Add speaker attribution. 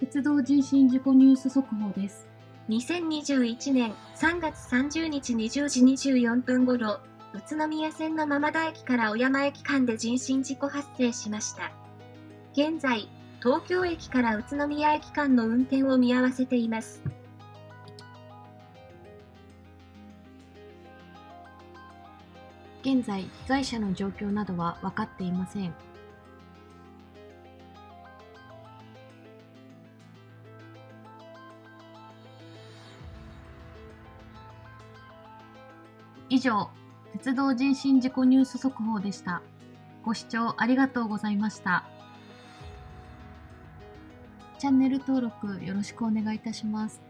Speaker 1: 鉄道人身事故ニュース速報です。
Speaker 2: 2021年3月30日20時24分ごろ、宇都宮線の間田駅から小山駅間で人身事故発生しました。現在、東京駅から宇都宮駅間の運転を見合わせています。
Speaker 1: 現在、被害者の状況などは分かっていません。以上、鉄道人身事故ニュース速報でした。ご視聴ありがとうございました。チャンネル登録よろしくお願いいたします。